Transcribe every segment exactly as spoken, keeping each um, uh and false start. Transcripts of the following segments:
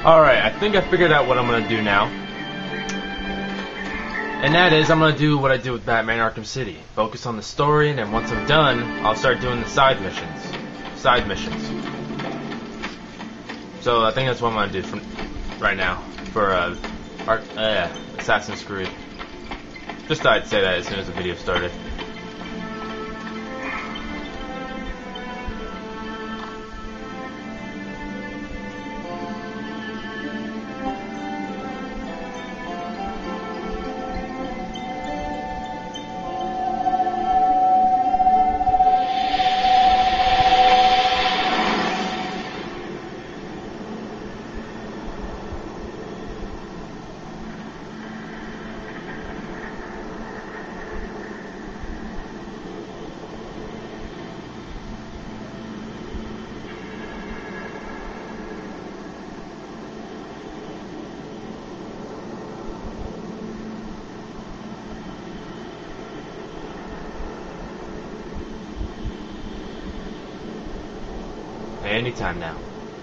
Alright, I think I figured out what I'm going to do now. And that is, I'm going to do what I did with Batman Arkham City. Focus on the story, and then once I'm done, I'll start doing the side missions. Side missions. So I think that's what I'm going to do from right now for uh, Ar uh, Assassin's Creed. Just thought I'd say that as soon as the video started. Anytime now.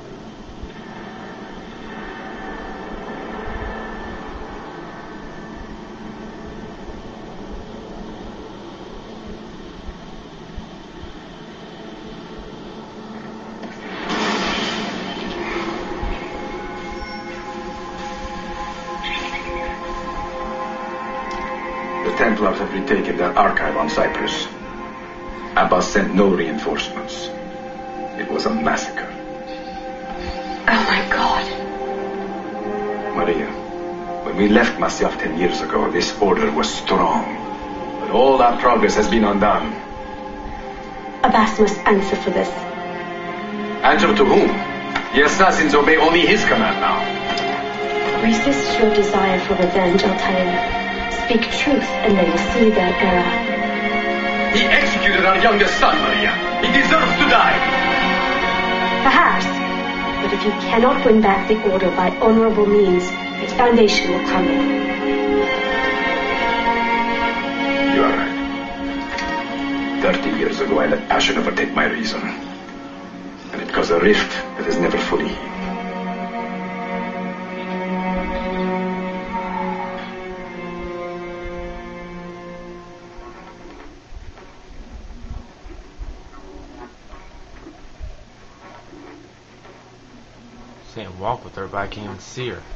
The Templars have retaken their archive on Cyprus. Abbas sent no reinforcements. It was a massacre. Oh my God. Maria, when we left Masyaf ten years ago, this order was strong. But all our progress has been undone. Abbas must answer for this. Answer to whom? The assassins obey only his command now. Resist your desire for revenge, Altair. Speak truth and they will see their error. He executed our youngest son, Maria. He deserves to die. Perhaps. But if you cannot win back the order by honorable means, its foundation will crumble. You are right. Thirty years ago, I let passion overtake my reason. And it caused a rift that has never fully healed. Can't walk with her, but I can't even see her.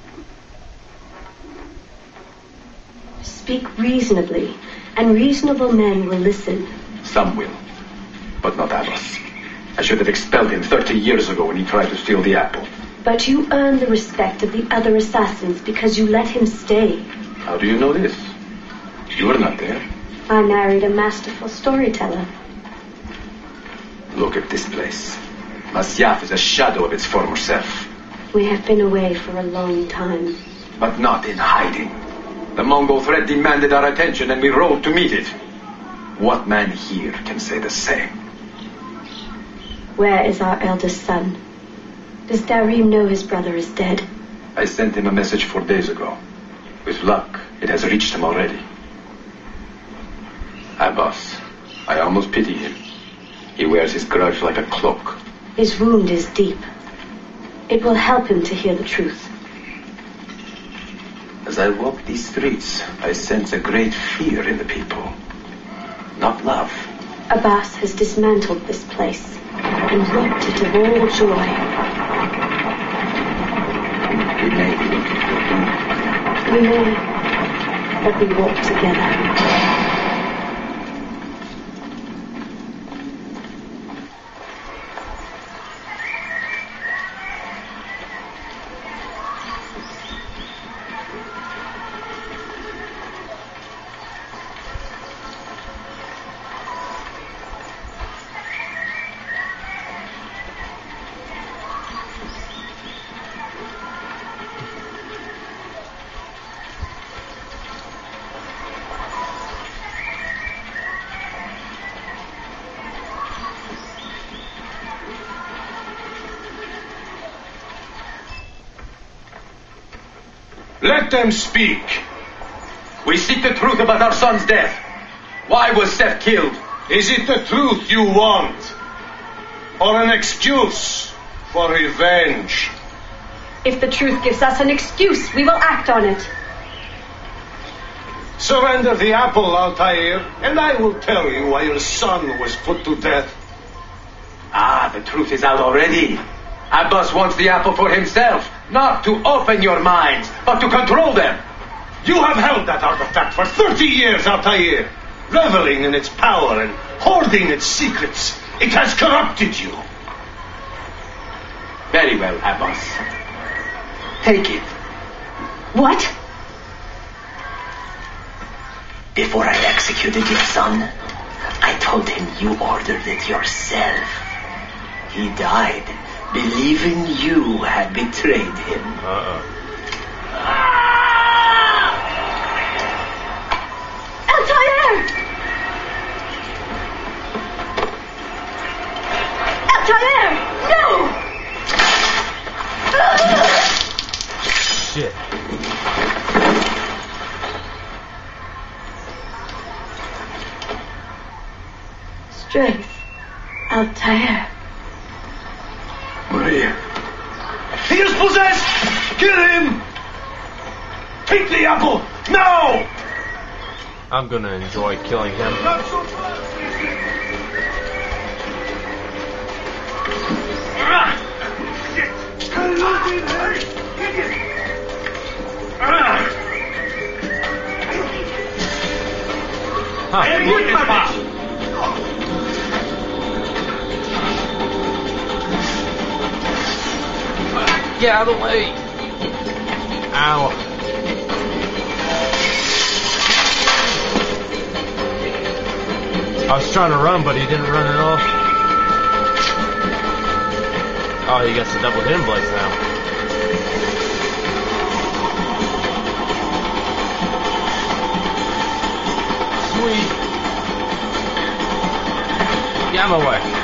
Speak reasonably, and reasonable men will listen. Some will, but not Abbas. I should have expelled him thirty years ago when he tried to steal the apple. But you earned the respect of the other assassins because you let him stay. How do you know this? You were not there. I married a masterful storyteller. Look at this place. Masyaf is a shadow of its former self. We have been away for a long time. But not in hiding. The Mongol threat demanded our attention and we rode to meet it. What man here can say the same? Where is our eldest son? Does Darim know his brother is dead? I sent him a message four days ago. With luck, it has reached him already. Abbas, I almost pity him. He wears his grudge like a cloak. His wound is deep. It will help him to hear the truth. As I walk these streets, I sense a great fear in the people. Not love. Abbas has dismantled this place and robbed it of all joy. We may be looking for doom. We may, but we walk together. Let them speak. We seek the truth about our son's death. Why was Seth killed? Is it the truth you want? Or an excuse for revenge? If the truth gives us an excuse, we will act on it. Surrender the apple, Altair, and I will tell you why your son was put to death. Ah, the truth is out already. Abbas wants the apple for himself, not to open your minds, but to control them. You have held that artifact for thirty years, Altair, reveling in its power and hoarding its secrets. It has corrupted you. Very well, Abbas. Take it. What? Before I executed your son, I told him you ordered it yourself. He died, believing you had betrayed him. Uh-oh. Altair! Altair! No! Shit. Strength. Altair. Maria. He is possessed! Kill him! Take the apple! Now! I'm gonna enjoy killing him. Not so fast! Huh. Get out of the way! Ow. I was trying to run, but he didn't run at all. Oh, he gets the double hit blades now. Sweet. Get out of my way.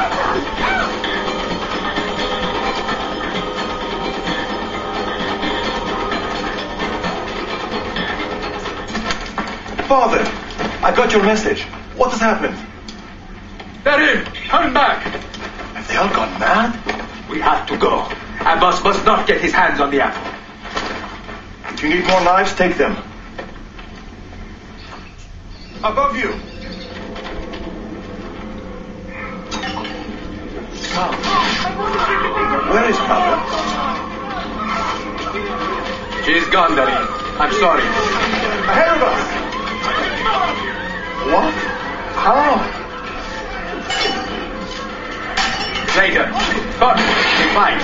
Father, I got your message. What has happened? They're in! Turn back! Have they all gone mad? We have to go. Abbas must not get his hands on the apple. If you need more knives, take them. Above you. Where is Mother? She's gone, Darin. I'm sorry. Ahead of us! What? How? Later. Come, we fight.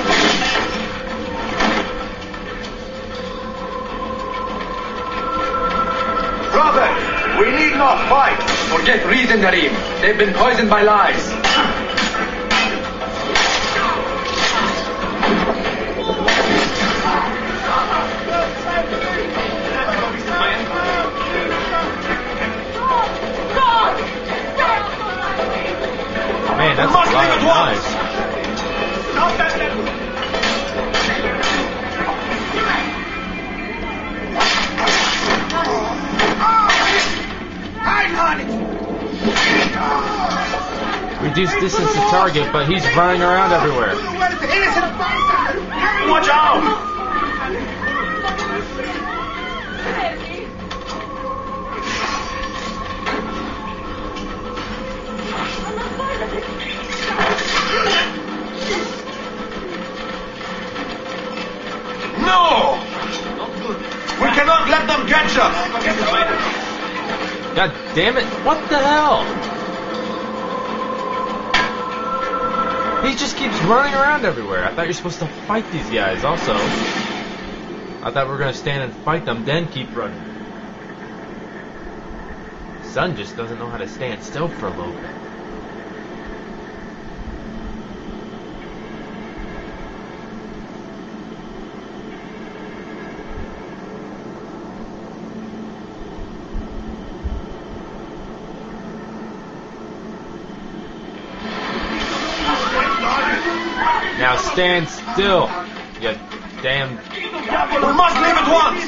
Brother, we need not fight. Forget reason, Darin. They've been poisoned by lies. Man, that's a lot of knives. Reduce distance to target, but he's running around everywhere. Watch out! No! We cannot let them catch us! God damn it, what the hell? He just keeps running around everywhere. I thought you're supposed to fight these guys also. I thought we were going to stand and fight them, then keep running. Son just doesn't know how to stand still for a little bit. Now stand still, you damn... We must leave at once!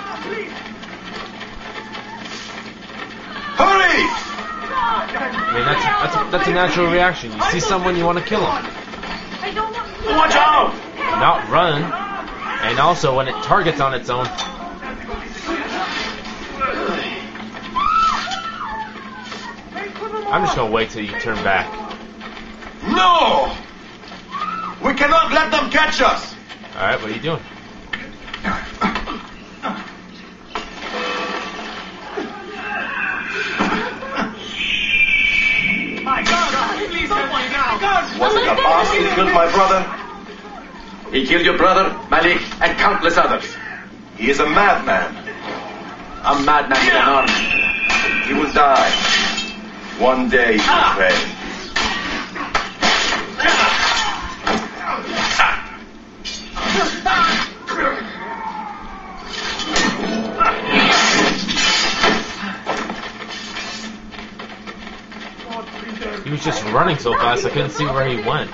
Hurry! I mean, that's, that's, a, that's a natural reaction. You see someone, you want to kill him. Watch out! Not run. And also when it targets on its own. I'm just gonna wait till you turn back. No! We cannot let them catch us! Alright, what are you doing? My God, please help me now. God, Was it Abbas who killed my brother? He killed your brother, Malik, and countless others. He is a madman. A madman with an army. He will die. One day he will pay. He was just running so fast I couldn't see where he went.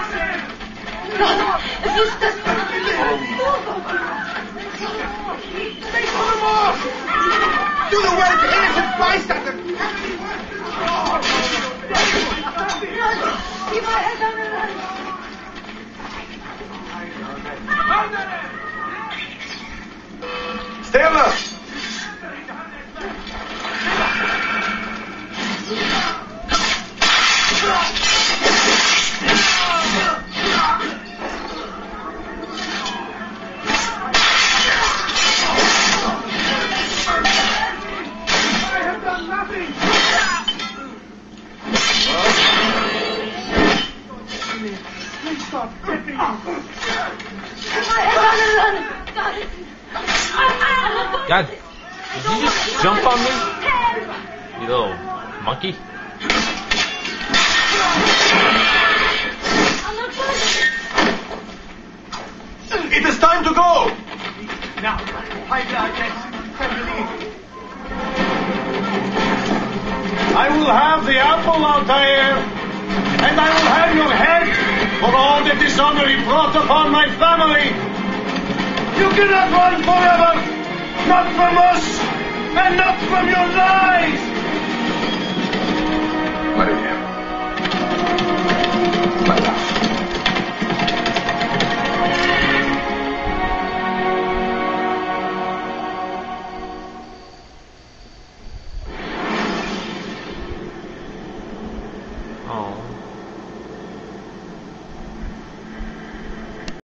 do the work to innocent bystander. Keep my head under the Stay alert! God, did you just jump on me? You little monkey. It is time to go! Now, hide our necks. I will have the apple, Altair, and I will have your head for all the dishonor he brought upon my family. You cannot run forever, not from us, and not from your lies.